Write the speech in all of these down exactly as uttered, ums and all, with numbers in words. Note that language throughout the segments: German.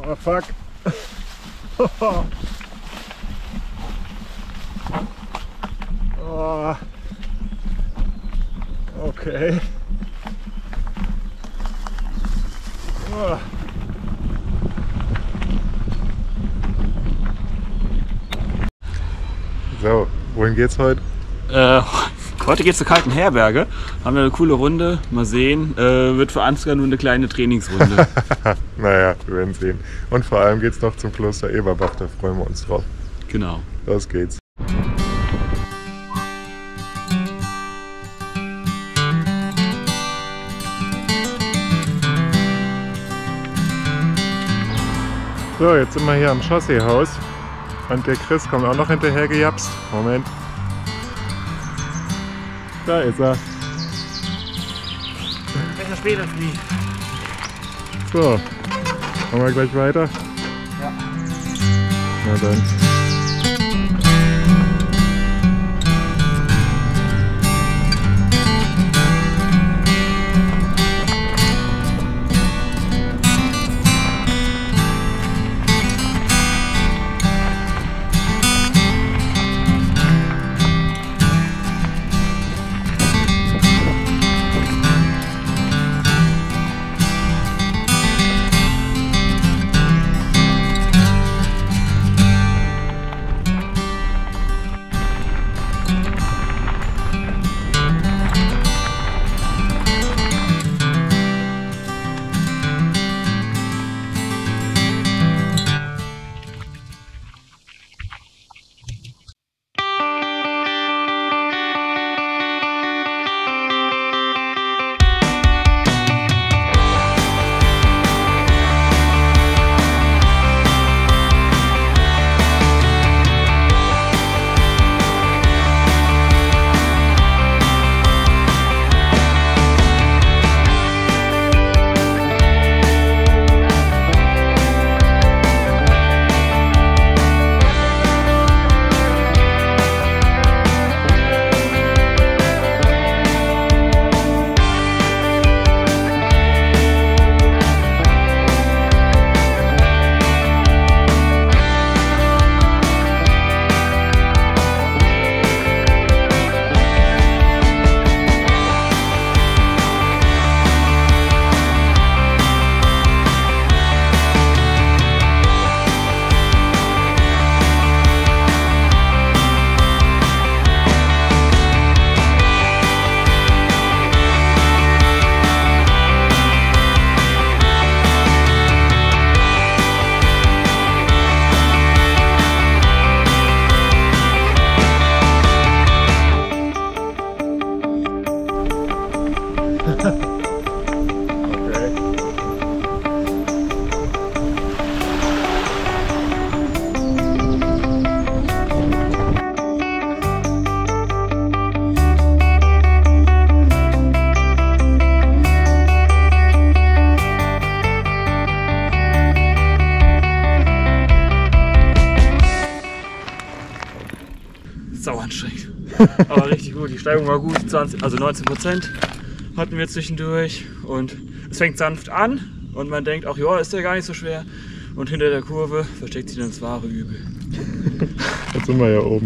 Oh fuck. Oh. Okay. Oh. So, wohin geht's heute? Äh, heute geht's zur Kalten Herberge. Haben wir eine coole Runde. Mal sehen. Äh, wird für Ansgar nur eine kleine Trainingsrunde. Naja, wir werden sehen. Und vor allem geht's noch zum Kloster Eberbach, da freuen wir uns drauf. Genau. Los geht's. So, jetzt sind wir hier am Chausseehaus und der Chris kommt auch noch hinterher gejapst. Moment. Da ist er. Welcher später fliegt. So, machen wir gleich weiter? Ja. Na dann. Sau anstrengend. Aber richtig gut. Die Steigung war gut. zwanzig, also neunzehn Prozent hatten wir zwischendurch. Und es fängt sanft an. Und man denkt, ach ja, ist ja gar nicht so schwer. Und hinter der Kurve versteckt sich dann das wahre Übel. Jetzt sind wir ja oben.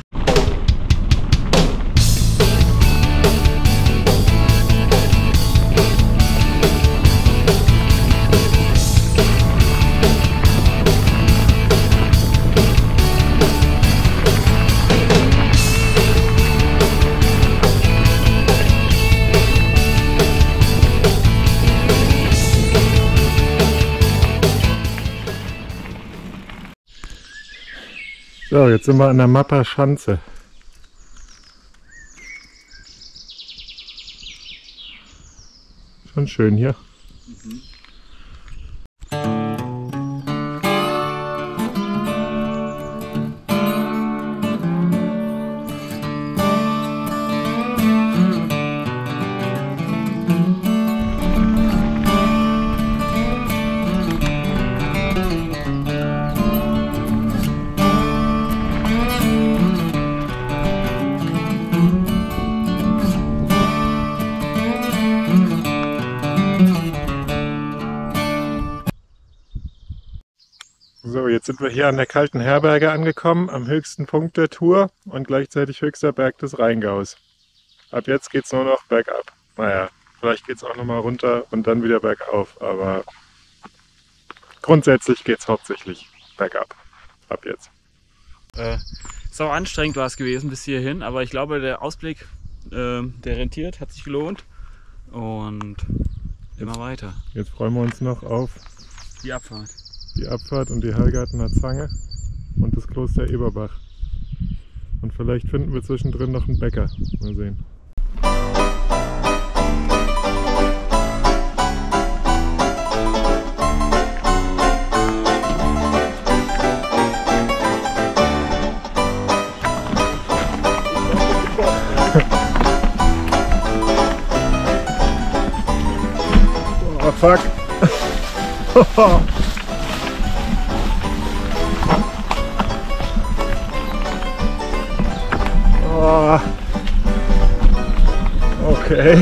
So, jetzt sind wir an der Mapper Schanze. Schon schön hier. Mhm. So, jetzt sind wir hier an der kalten Herberge angekommen, am höchsten Punkt der Tour und gleichzeitig höchster Berg des Rheingaus. Ab jetzt geht es nur noch bergab. Naja, vielleicht geht es auch nochmal runter und dann wieder bergauf, aber grundsätzlich geht es hauptsächlich bergab. Ab jetzt. Äh, sau anstrengend war es gewesen bis hierhin, aber ich glaube, der Ausblick, äh, der rentiert, hat sich gelohnt und immer weiter. Jetzt freuen wir uns noch auf Die Abfahrt. die Abfahrt und die Hallgartener Zange und das Kloster Eberbach. Und vielleicht finden wir zwischendrin noch einen Bäcker. Mal sehen. Oh fuck! Oh. Okay.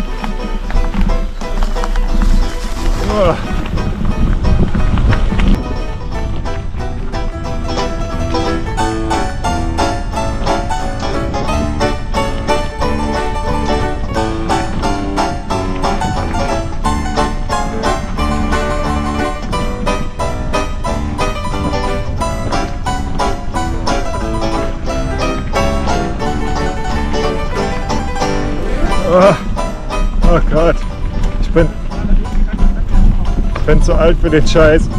Oh. Oh, oh Gott, ich bin, ich bin zu alt für den Scheiß.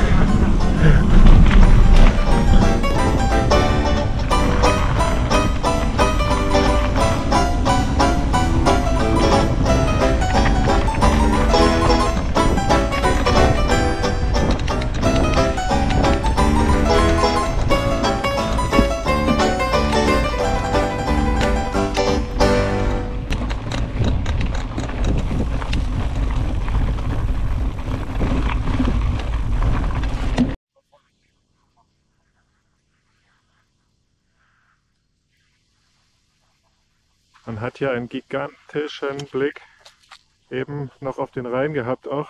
Man hat hier einen gigantischen Blick eben noch auf den Rhein gehabt auch.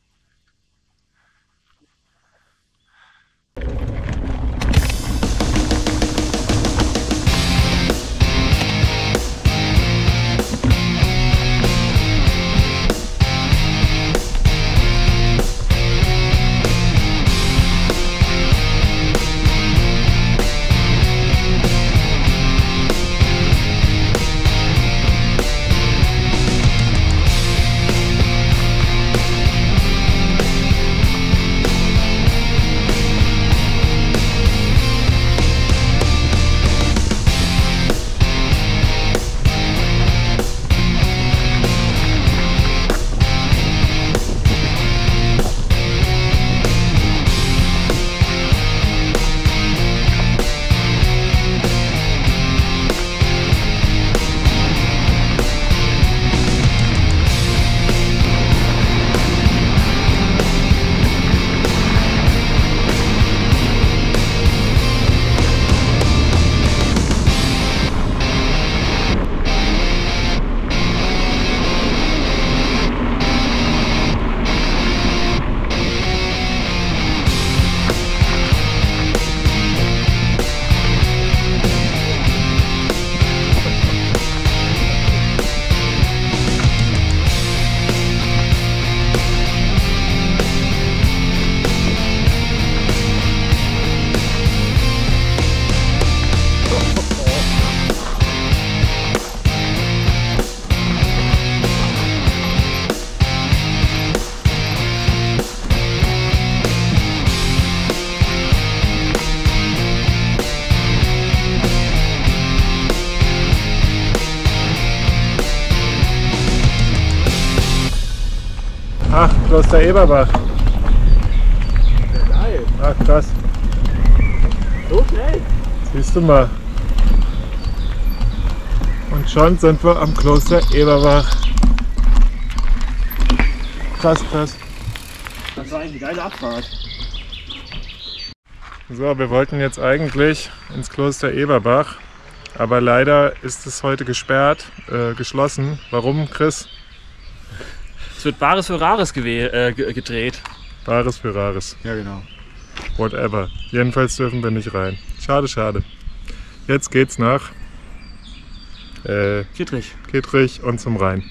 Ach, Kloster Eberbach. Ja, geil. Ach, krass. So schnell. Siehst du mal. Und schon sind wir am Kloster Eberbach. Krass, krass. Das war eigentlich eine geile Abfahrt. So, wir wollten jetzt eigentlich ins Kloster Eberbach, aber leider ist es heute gesperrt, äh, geschlossen. Warum, Chris? Es wird Bares für Rares äh, gedreht. Bares für Rares. Ja, genau. Whatever. Jedenfalls dürfen wir nicht rein. Schade, schade. Jetzt geht's nach äh, Kittrich. Kittrich und zum Rhein.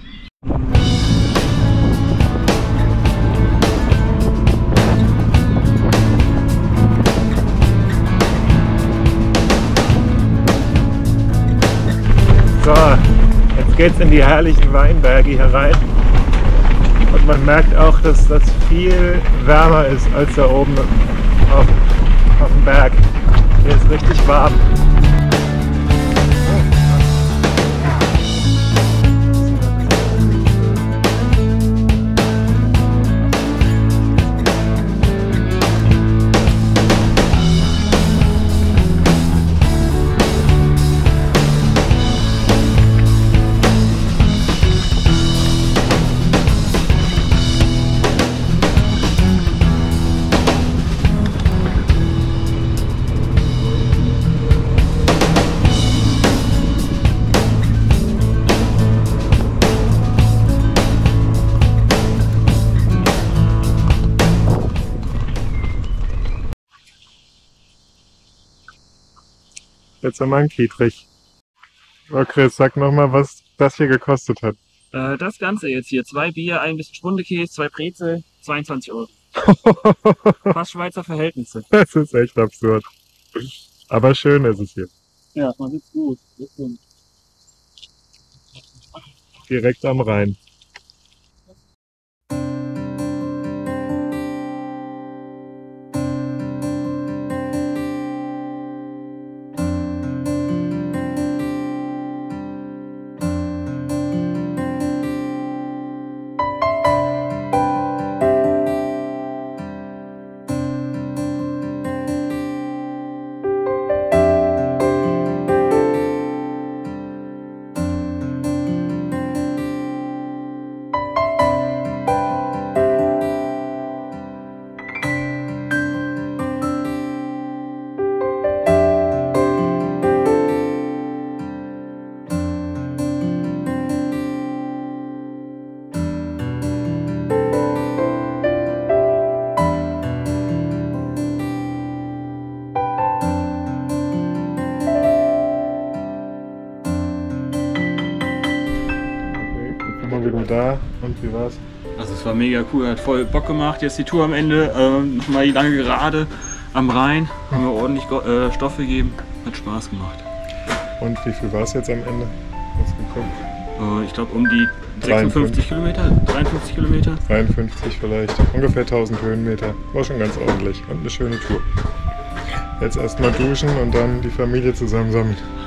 So, jetzt geht's in die herrlichen Weinberge hier rein. Und man merkt auch, dass das viel wärmer ist als da oben auf, auf dem Berg. Hier ist richtig warm. Jetzt haben wir einen Kittrich. So Chris, sag nochmal, was das hier gekostet hat. Äh, das Ganze jetzt hier, zwei Bier, ein bisschen Spundekäse, zwei Brezel, zweiundzwanzig Euro. Fast Schweizer Verhältnisse. Das ist echt absurd. Aber schön ist es hier. Ja, man sitzt gut. Direkt am Rhein. Wieder da und wie war's? Also es war mega cool, hat voll Bock gemacht. Jetzt die Tour am Ende, ähm, nochmal die lange Gerade am Rhein, haben wir ordentlich äh, Stoff gegeben, hat Spaß gemacht. Und wie viel war es jetzt am Ende? Hast du geguckt? Äh, ich glaube um die sechsundfünfzig Kilometer, dreiundfünfzig Kilometer. dreiundfünfzig vielleicht, ungefähr tausend Höhenmeter. War schon ganz ordentlich und eine schöne Tour. Jetzt erstmal duschen und dann die Familie zusammensammeln.